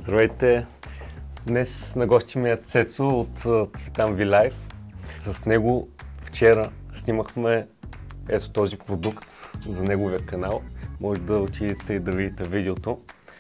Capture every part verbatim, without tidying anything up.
Здравейте! Днес на гости ми е Цецо от Цветан Ви Лайф. С него вчера снимахме ето този продукт за неговия канал. Може да отидете и да видите видеото.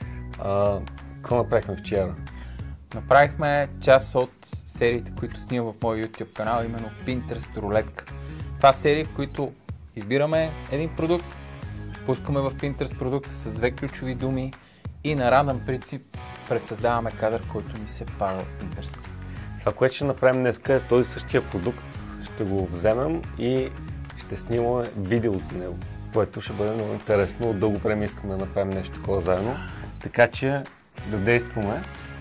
А, какво направихме вчера? Направихме част от сериите, които снимам в моя YouTube канал, именно Pinterest рулетка. Това са серии, в които избираме един продукт, пускаме в Pinterest продукта с две ключови думи и на рандъм принцип пресъздаваме кадър, който ни се пада от Pinterest. Това, което ще направим днес е този същия продукт. Ще го вземем и ще снимаме видео за него, което ще бъде много интересно. От дълго време искаме да направим нещо такова заедно. Така че да действаме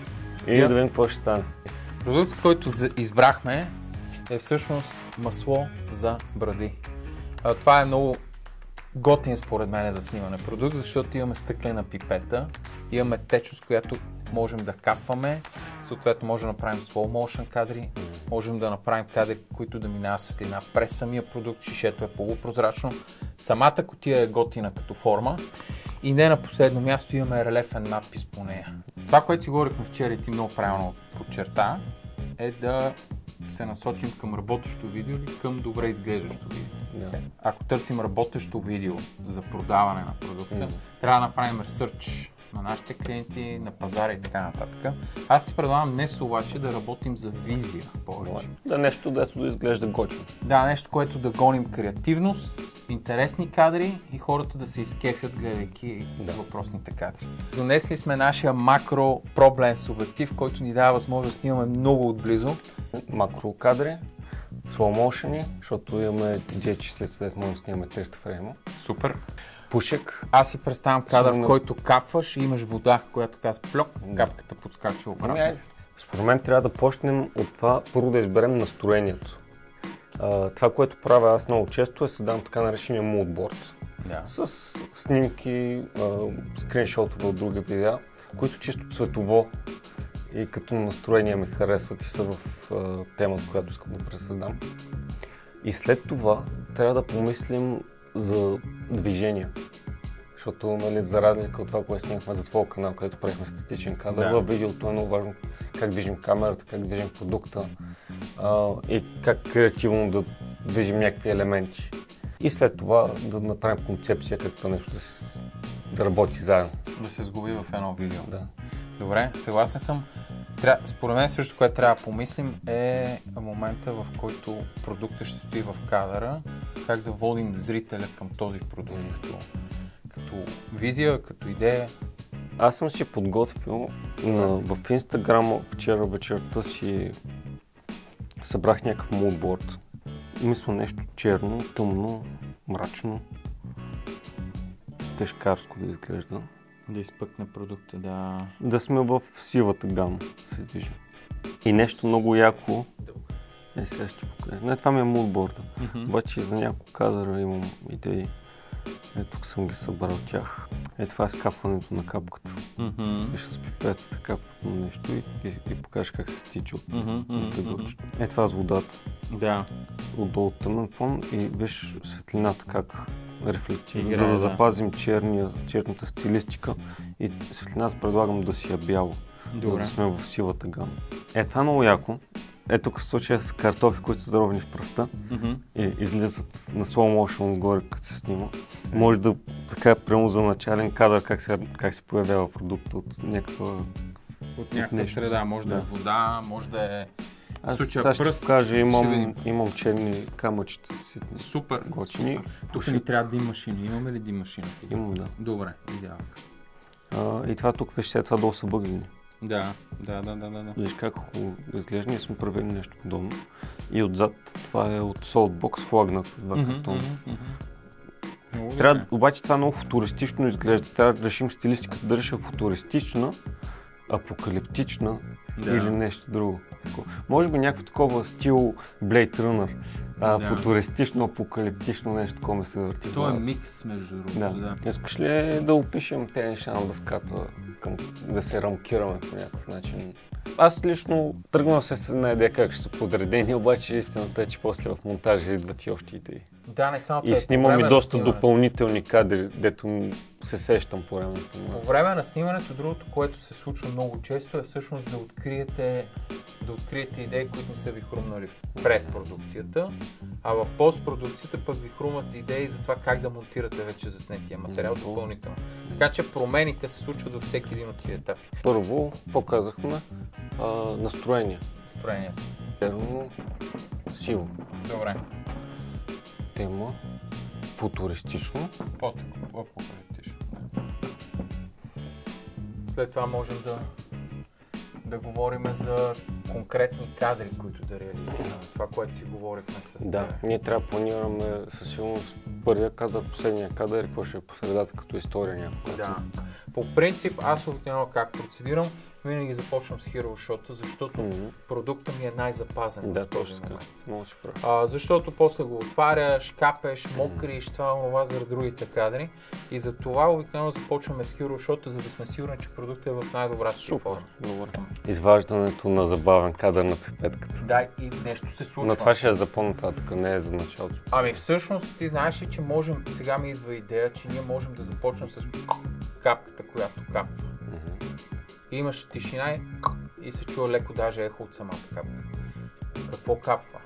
и yeah. да видим какво ще стане. Продуктът, който избрахме, е всъщност масло за бради. Това е много готин според мен за снимане продукт, защото имаме стъклена пипета, имаме течност, която можем да капваме, съответно можем да направим slow motion кадри, можем да направим кадри, които да минава светлина през самия продукт, шишето е полупрозрачно, самата кутия е готина като форма и не на последно място имаме релефен надпис по нея. Това, което си говорихме вчера и ти много правилно подчерта, е да се насочим към работещо видео или към добре изглеждащо видео. Yeah. Ако търсим работещо видео за продаване на продукта, mm. трябва да направим ресърч на нашите клиенти, на пазара и така нататък. Аз ти предлагам днес обаче да работим за визия повече. Да, нещо, дето да изглежда готино. Да, нещо, което да гоним креативност, интересни кадри и хората да се изкефят, гледайки да. въпросните кадри. Донесли сме нашия макро проблем обектив, който ни дава възможност да снимаме много отблизо. Макро кадри, slow motion, защото имаме джей че след след може да снимаме триста фрейма. Супер. Пушек. Аз си представям кадър, в който капваш и имаш вода, която казва плюк, капката подскача обратно. Според мен трябва да почнем от това, първо да изберем настроението. Uh, това, което правя аз много често е създавам така наречения moodboard. Да. С снимки, uh, скриншотове от други видеа, които чисто цветово и като настроение ми харесват и са в uh, темата, която искам да пресъздам. И след това трябва да помислим за движение. Защото, нали, за разлика от това, което снимахме за твоя канал, където правихме статичен кадър, да. в видеото е много важно как движим камерата, как движим продукта а, и как креативно да движим някакви елементи. И след това да направим концепция, както нещо да, се, да работи заедно. Да се сгуби в едно видео. Да. Добре, съгласен съм. Тря... Според мен също, което трябва да помислим е момента, в който продуктът ще стои в кадъра, как да водим зрителя към този продукт, mm. като, като визия, като идея. Аз съм си подготвил на, в Инстаграма вчера вечерта си събрах някакъв moodboard. Мисля нещо черно, тъмно, мрачно, тежкарско да изглежда. Да изпъкне продукта, да... Да сме в сивата гама, се движим. И нещо много яко... Е, сега ще покажа. Не, това ми е moodboard-а. Mm-hmm. Обаче за няколко кадъра имам идеи. Е, тук съм ги събрал тях. Е, това е скапването на капката. Mm-hmm. Виж с пипетата капват на нещо и, и, и покажеш как се стича от mm-hmm. тъгълчето. Е, това с водата. Да. Отдолу тъмен фон и виж светлината как рефлектира. Игра, за да, да запазим черния, черната стилистика и светлината предлагам да си я бяло. Добре. Да сме в сивата гама. Е, това е много яко. Е, тук в случая с картофи, които са заровени в пръста mm-hmm. и излизат на slow motion отгоре, като се снима. Може да така прямо за начален кадър как се, как се появява продукта от някаква... От някаква от среда. Може да. да е вода, може да е... Аз сега ще пръст, покажа, имам, имам черни камъчета. Супер, готини. Супер. Тук ни трябва дим машина. Имаме ли дим машина? Имам, да. Добре, идеално. А, и това тук, виж, това долу са бъглени. Да, да, да, да, да. Виж как хубаво изглежда, ние сме правили нещо подобно. И отзад това е от Saltbox флагнат с два картона. Mm-hmm, mm-hmm. Трябва, обаче това много футуристично изглежда. Трябва да решим стилистиката да реша футуристична, апокалиптична да. Или нещо друго. Може би някакво такова стил Blade Runner. А, да. Футуристично, апокалиптично нещо, такова ме се върти. То е микс между другото. Да. Да. Искаш ли да опишем тези неща на дъската, към, да се рамкираме по някакъв начин? Аз лично тръгвам се с една идея как ще са подредени, обаче истината е, че после в монтажа идват и още идеи. Да, не само и снимам и доста допълнителни кадри, дето се сещам по време на снимането. По време на снимането, другото, което се случва много често, е всъщност да откриете, да откриете идеи, които не са ви хрумнали в предпродукцията, а в постпродукцията пък ви хрумват идеи за това как да монтирате вече заснетия материал допълнително. Така че промените се случват във всеки един от тези етапи. Първо показахме а, настроение. Настроението. Черно, сиво. Добре. Тема футуристично. По-футуристично. След това можем да, да говорим за конкретни кадри, които да реализираме. Това, което си говорихме с теб. Да, ние трябва да планираме със сигурност първия кадър, последния кадър и какво ще е по средата като история някаква. Да. По принцип, аз обикновено как процедирам, винаги започвам с Hero Shot, защото mm-hmm. продуктът ми е най-запазен да, в този точно, момент. много си прав. А, защото после го отваряш, капеш, мокриш, mm-hmm. това това за другите кадри. И за това обикновено започваме с Hero Shot, за да сме сигурни, че продуктът е в най-добрата си форма. Добре. Изваждането на забавен кадър на пипетката. Да, и нещо се случва. Но това ще е за по-нататък, не е за началото. Ами всъщност ти знаеш ли, че можем, сега ми идва идея, че ние можем да започнем с капката, която капва. Mm-hmm. И имаш тишина и, и се чува леко даже ехо от самата капка. Какво капва?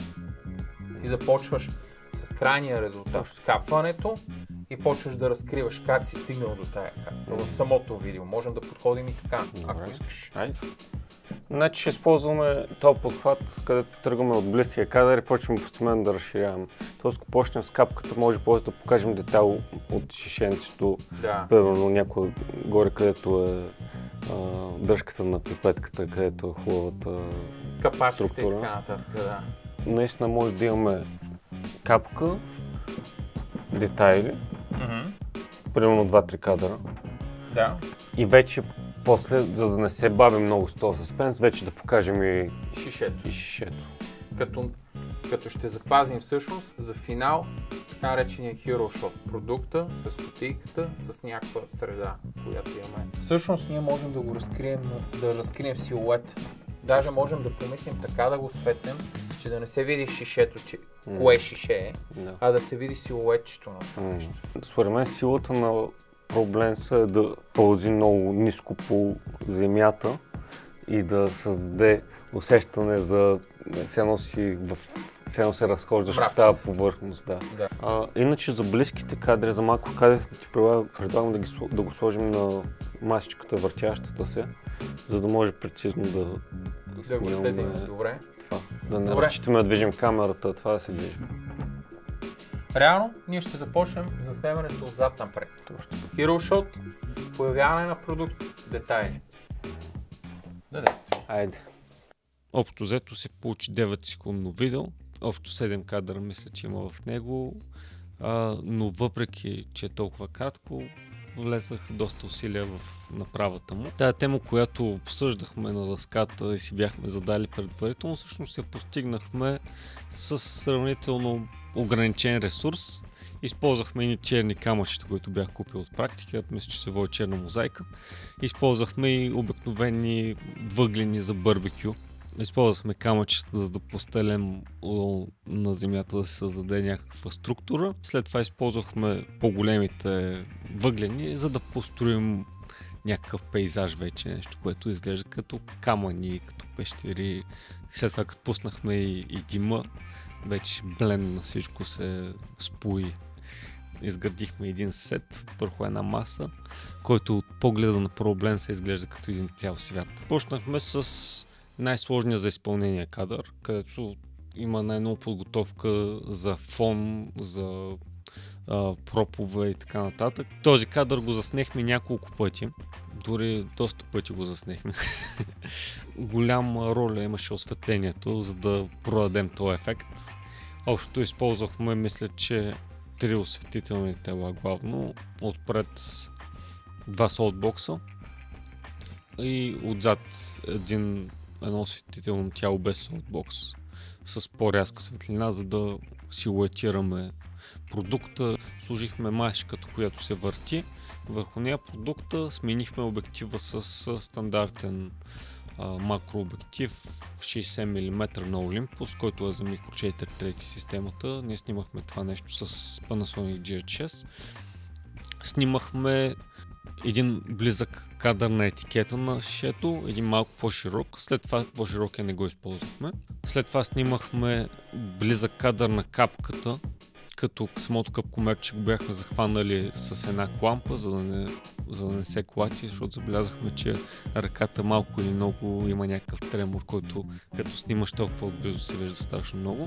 И започваш с крайния резултат, капването, и почваш да разкриваш как си стигнал до тая капка. В самото видео можем да подходим и така, добре, ако искаш. Айде. Значи ще използваме този подхват, където тръгваме от близкия кадър и почваме постепенно да разширяваме. Тоест, ако почнем с капката, може после да покажем детайл от шишенцето, да. Примерно някой горе, където е а, дръжката на пипетката, където е хубавата капачките структура. И така нататък, да. Наистина може да имаме капка, детайли, mm-hmm. примерно два-три кадъра. Да. И вече после, за да не се бавим много с този съспенс, вече да покажем и шишето. И шишето. Като, като ще запазим всъщност за финал така наречения Hero Shot. Продукта с кутийката, с някаква среда, която имаме. Всъщност ние можем да го разкрием, да разкрием силует. Даже можем да помислим така да го светнем, че да не се види шишето, че mm. кое шише е, yeah. а да се види силуетчето на това mm. нещо. Според мен силата на проблемса е да пълзи много ниско по земята и да създаде усещане за все едно си в все едно се разхождаш в тази повърхност. Да. Да. А, иначе за близките кадри, за малко кадри ти предлагам да, ги, да го сложим на масичката, въртящата се, за да може прецизно да да го следим. Добре. Това. Да не разчитаме да движим камерата, това да се движи. Реално, ние ще започнем за снимането отзад напред. Точно. Hero Shot, появяване на продукт, детайли. Да действаме. Айде. Общо взето се получи девет секундно видео. Общо седем кадъра мисля, че има в него. А, но въпреки, че е толкова кратко, влезах доста усилия в направата му. Тая тема, която обсъждахме на дъската и си бяхме задали предварително, всъщност я постигнахме с сравнително ограничен ресурс. Използвахме и черни камъчета, които бях купил от практика, мисля, че се води черна мозайка. Използвахме и обикновени въглени за барбекю. Използвахме камъчета, за да постелем на земята да се създаде някаква структура. След това използвахме по-големите въглени, за да построим някакъв пейзаж вече, нещо, което изглежда като камъни, като пещери. След това като пуснахме и, и дима, вече блен на всичко се спои. Изградихме един сет върху една маса, който от погледа на проблем се изглежда като един цял свят. Почнахме с най-сложния за изпълнение кадър, където има най-много подготовка за фон, за а, пропове и така нататък. Този кадър го заснехме няколко пъти, дори доста пъти го заснехме. Голяма роля имаше осветлението, за да продадем този ефект. Общото използвахме, мисля, че три осветителни тела главно, отпред два солтбокса и отзад един, едно осветително тяло без солтбокс с по-рязка светлина, за да силуетираме продукта. Сложихме масичката, която се върти. Върху нея продукта сменихме обектива с стандартен а, макрообектив шейсет милиметра на Olympus, който е за микро четири трети системата. Ние снимахме това нещо с Panasonic джи ейч шест. Снимахме един близък кадър на етикета на шишето, един малко по-широк, след това по-широкия не го използвахме. След това снимахме близък кадър на капката, като самото капкомерче го бяхме захванали с една клампа, за да не, за да не се клати, защото забелязахме, че ръката малко или много има някакъв тремор, който като снимаш толкова отблизо се вижда страшно много.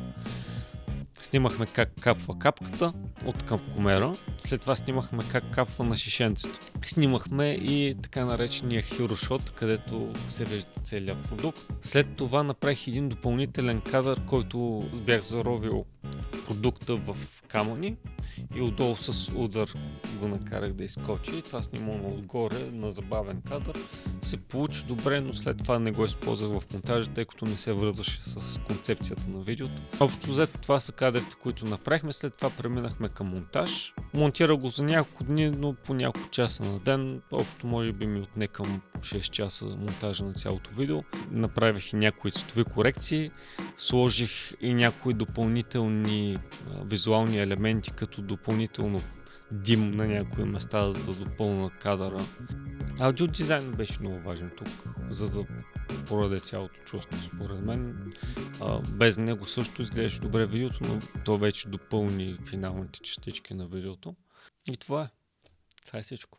Снимахме как капва капката от капкомера, след това снимахме как капва на шишенцето. Снимахме и така наречения hero shot, където се вижда целият продукт. След това направих един допълнителен кадър, който бях заровил продукта в камъни и отдолу с удар го накарах да изкочи. Това снимам отгоре на забавен кадър. Се получи добре, но след това не го използвах в монтажа, тъй като не се връзваше с концепцията на видеото. Общо взето това са кадрите, които направихме, след това преминахме към монтаж. Монтирах го за няколко дни, но по няколко часа на ден. Общо може би ми отне към шест часа монтажа на цялото видео. Направих и някои цветови корекции, сложих и някои допълнителни а, визуални елементи, като допълнително дим на някои места, за да допълна кадъра. Аудио дизайн беше много важен тук, за да пораде цялото чувство, според мен. А, без него също изглеждаше добре видеото, но то вече допълни финалните частички на видеото. И това е. Това е всичко.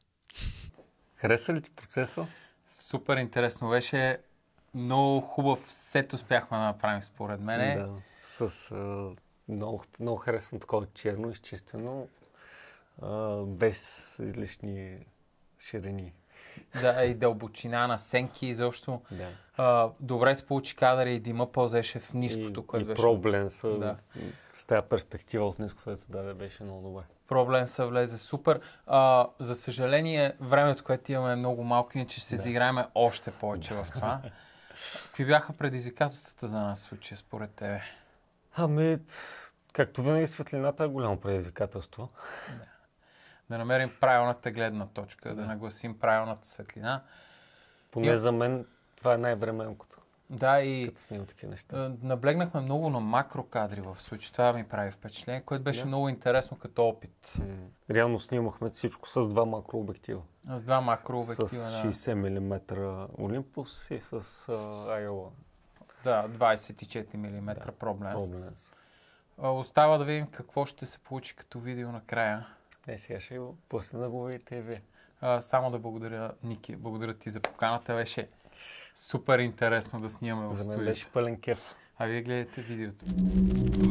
Хареса ли ти процеса? Супер интересно беше. Много хубав сет успяхме да направим, според мен. Да, с а, много, много харесано такова черно, изчистено, а, без излишни ширини. Да, и дълбочина на сенки изобщо. Да. А, добре се получи кадър и дима пълзеше в ниското, което и беше. проблемса Да. с тази перспектива от ниското, което даде, беше много добре. Проблемса влезе супер. А, за съжаление, времето, което имаме е много малко, иначе ще се Да. изиграем още повече в това. Какви бяха предизвикателствата за нас в случая, според тебе? Ами, както винаги, светлината е голямо предизвикателство. Да. Да намерим правилната гледна точка, да, Да. нагласим правилната светлина. Поне И- за мен това е най-временкото, Да, и като снимам такива неща. е, наблегнахме много на макрокадри в случая. Това ми прави впечатление, което беше Да. много интересно като опит. М, Реално снимахме всичко с два макрообектива. С два макрообектива, С да. шейсет милиметра Olympus и с uh, Iowa. Да, двадесет и четири милиметра Да, проблем. Problems. А, Остава да видим какво ще се получи като видео накрая. Е, сега ще го после да го видите и вие. А, само да благодаря, Ники, благодаря ти за поканата. Беше супер интересно да снимаме в За мен студиото. беше пълен кеф. А вие гледате видеото.